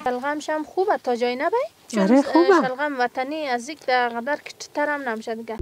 شلغمش هم خوبه تا جای نبای؟ آره خوبه. شلغم وطنی از یک در قدر کچتر هم نمیشه دیگه.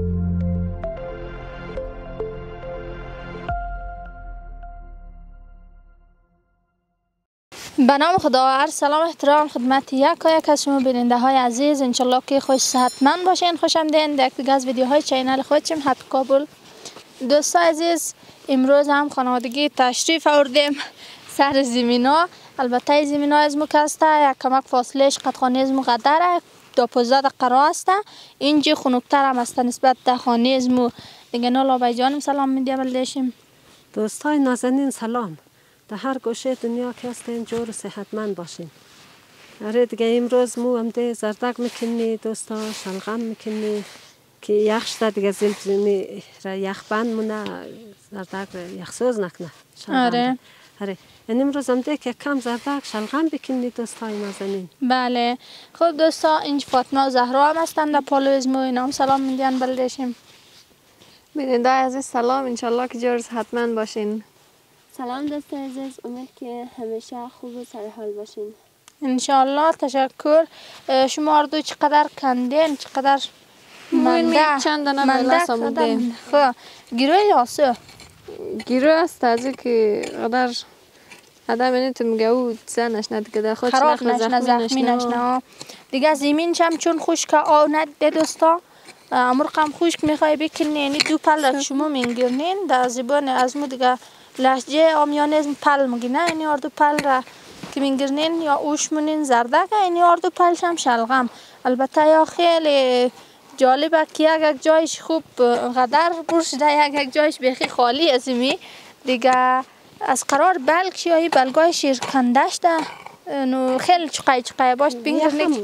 به نام خدا، عرض سلام احترام خدمت یک از شما بیننده های عزیز. انشالله که خوش صحتمند باشین. خوشمدین در یک دیگه از ویدیوهای چینل خودشیم هپ کابل. دوستان عزیز، امروز هم خانوادگی تشریف آوردیم سر زمینا. البته زمینا از مکسته یک کمک فاصلهش قطخانه از مقدره 12 دقیقه راه است. اینجا خنک‌تر هم است نسبت به خانه از مو. دیگه نالا بای جانم سلام میدیم بلدشیم. دوستای نازنین سلام. در هر گوشه دنیا که هستین جور و صحتمند باشین. آره دیگه امروز مو هم ده زردک میکنی دوستا، شلغم میکنی که یخش ده دیگه زمزمی را یخ بند مونه، زردک را یخسوز نکنه. آره. آره. این امروز هم ده که کم زردک شلغم بکنی دوستای نازنین. بله. خب دوستا اینج فاطمه و زهرا هم هستند در پالو از مو. اینا هم سلام میدین بلدشیم. بیننده عزیز سلام، انشالله که جور صحتمند باشین. سلام دوست عزیز، امید که همیشه خوب و سرحال باشین. انشالله. تشکر. شما دو چقدر کندین؟ چقدر منده؟ چند دانه بلس آمودیم. خب گیروه یاسه؟ گیروه است از که قدر آدم اینتون میگه او زنش ندیگه در خودش خراب نشنه زخمی نشنه دیگه. زمین چم چون خشک آو نده دوستا. امرقم خشک میخوای بکنی یعنی دو پل شما میگیرنین در زبان از مو دیگه لحجه آمیانه از پل میگینه. یعنی اردو پل را که میگیرنین یا اوش مونین زردک، یعنی اردو پلش هم شلغم. البته یا خیلی جالبه که یک جایش خوب قدر برشده، یک جایش بخی خالی از می دیگه. از قرار بلک شیایی بلگای شیرکندش ده نو خیلی چقای باش بینگرنیک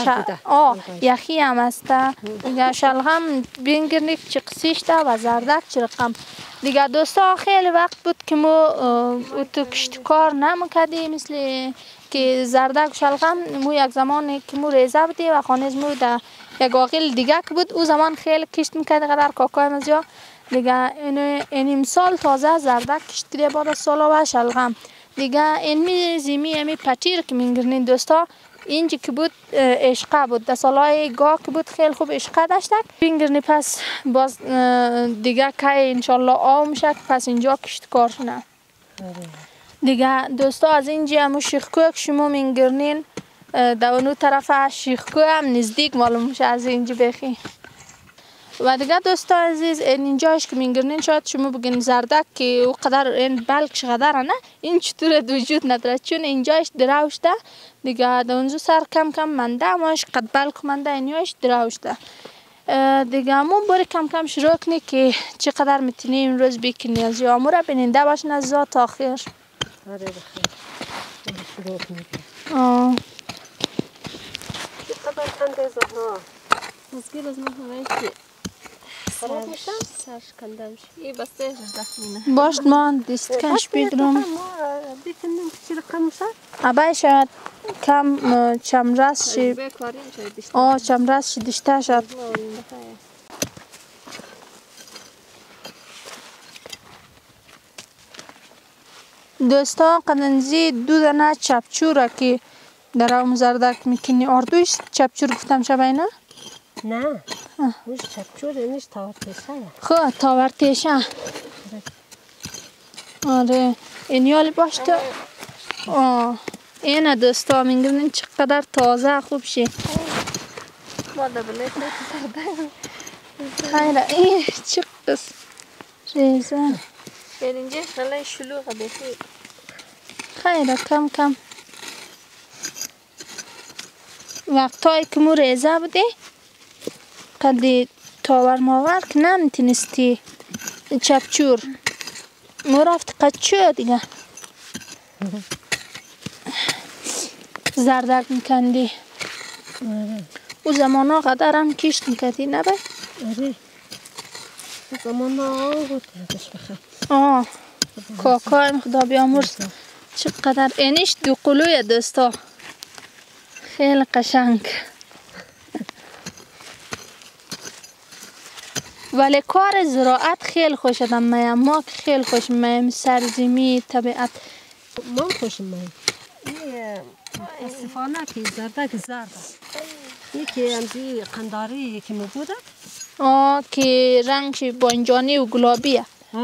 یخی هم است دیگه. شلغم بینگرنیک چقسیش ده و زردک چرقم دیگه. دوستا خیلی وقت بود که ما تو کشتکار نمیکردی مثل که زردک و شلغم. مو یک زمانی که مو ریزه بودی و خانه مو ده یک آقیل دیگه که بود او زمان خیلی کشت میکردی قدر کاکای مزیا دیگه. این سال تازه زردک کشت کردی بعد از سالا و شلغم دیگه. این زمی امی پتیر که میگرنین دوستا اینجا که بود عشقه بود در سالهای گاه که بود خیلی خوب عشقه داشتک بینگرنی. پس باز دیگه که انشالله آو میشه پس اینجا کشت کار شنه دیگه. دوستا از اینجا همو شیخکو که شما میگرنین در اونو طرف شیخکو هم نزدیک معلوم میشه از اینجا بخی. و دیگه دوستا عزیز اینجاش که میگرنین شاید شما بگین زردک که او قدر این بلکش قدره نه، این چطور وجود نداره چون اینجاش دراوش ده دیگه. دونزو سر کم کم منده اماش قد بلک منده اینجاش دراوش ده دیگه. همون باری کم کم شروع کنی که چقدر میتونی امروز بکنی از یا امور بیننده باشن از ذات آخر. آره بخیر شروع کنی. چقدر کنده زهرا از گیر از من همیشه خراب میشه؟ سرش کندم شد. این بسته زخمینه باش ما دیست کش بیدرم بکنیم چی رقم میشه؟ ابای شاید کم چمرس شی چمرس شی دشته شد. دوستا قدنزی دو دانه چپچوره که در اون زردک میکنی اردوش چپچور گفتم شبای نه؟ نه مش چپچور نیش تاورتیشه. خب تاورتیشه. آره اینیال باش تو. اینه دوستا میگن چقدر تازه خوب شی. ماده بلیت خیره این چقدر ریزه اینجا خیلی شلوغه بخیر. خیره کم کم وقتایی که مو ریزه بودی قدی تاور ماور که نمیتونستی چپچور مو رفت قچو دیگه زردک میکندی. او زمان ها قدر هم کشت میکردی نبه؟ آره زمان ها بود یادش بخیر. کاکایم خدا بیامرز چقدر اینش دو قلوی دوستا خیلی قشنگ. ولی کار زراعت خیلی خوش آدم میم. ما که خیلی خوش میم سرزمی طبیعت ما خوش میم. متاسفانه که زردک زرد یکی امزی قنداری یکی موجوده که رنگش بانجانی و گلابیه.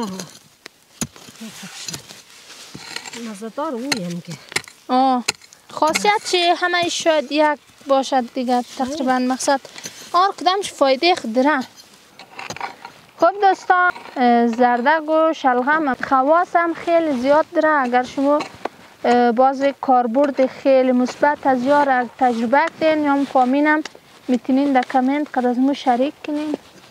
مزدار اویم که خاصیت چه همه شاید یک باشد دیگه تقریبا مقصد کدامش فایده خدره. خب دوستان زردک و شلغم خواص هم خیلی زیاد داره. اگر شما باز کاربرد خیلی مثبت از یار تجربه کردین یا فهمیدم میتونین در کامنت قد از مو شریک کنین.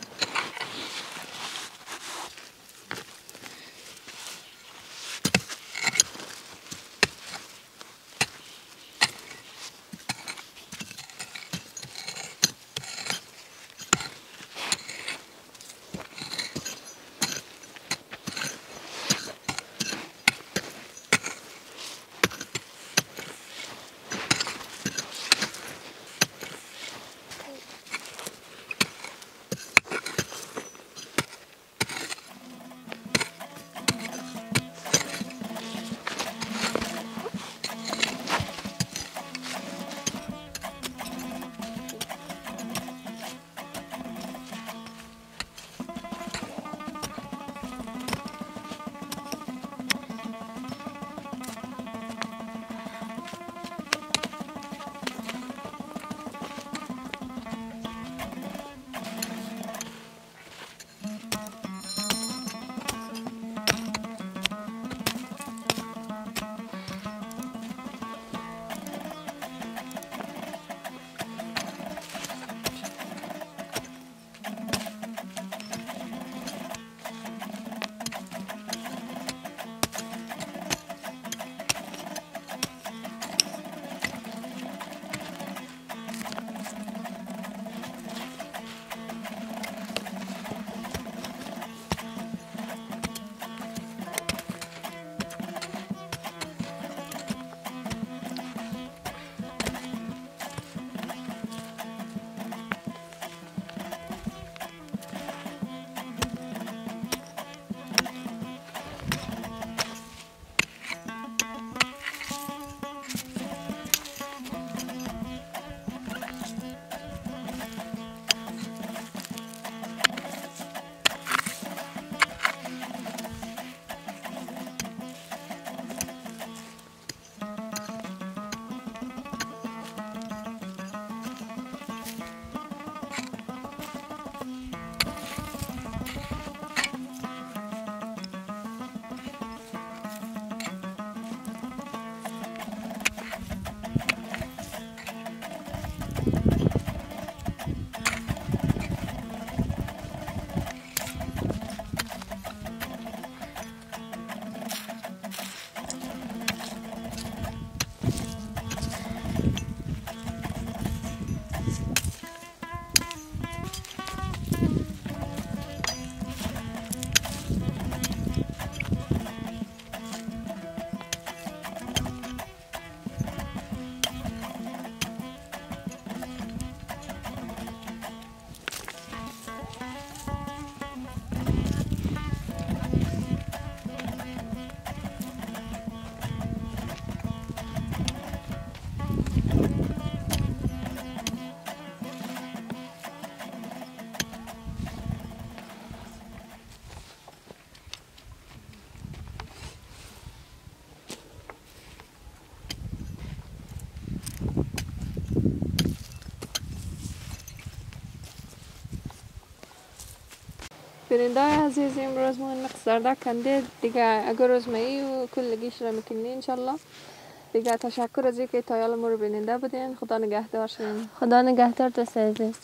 بینندای عزیز امروز ما نقص زردک کنده دیگه اگر روزمایی و کلگیش را میکنی انشالله دیگه. تشکر از اینکه تایال ما رو بیننده بودین. خدا نگهدار شدین. خدا نگهدار دوست عزیز.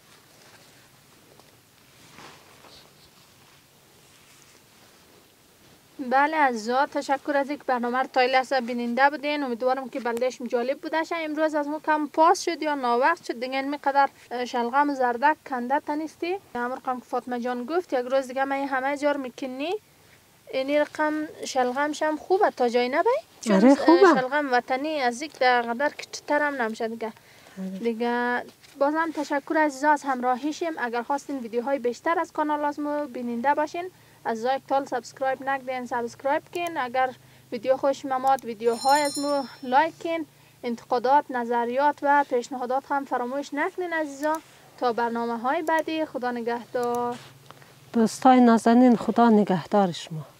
بله عزیزا، تشکر از اینکه برنامه رو تا لحظه بیننده بودین. امیدوارم که بلدش جالب بوده شه. امروز از ما کم پاس شد یا ناوقت شد دیگه. اینقدر شلغم زردک کنده تنیستی. همون رقم که فاطمه جان گفت یک روز دیگه من همه جار میکنی. این رقم شلغمش هم خوبه تا جای نبی. چون شلغم وطنی از یک قدر کچتر هم نمیشه دیگه. بازم تشکر عزیزا از همراهیشیم. اگر خواستین ویدیوهای بیشتر از کانال از ما بیننده باشین از زایک تال سابسکرایب نکردین سابسکرایب کن. اگر ویدیو خوش مماد ویدیوهای از مو لایک کن. انتقادات، نظریات و پیشنهادات هم فراموش نکنین عزیزا. تا برنامه های بعدی، خدا نگهدار. دوستای نازنین، خدا نگهدار شما.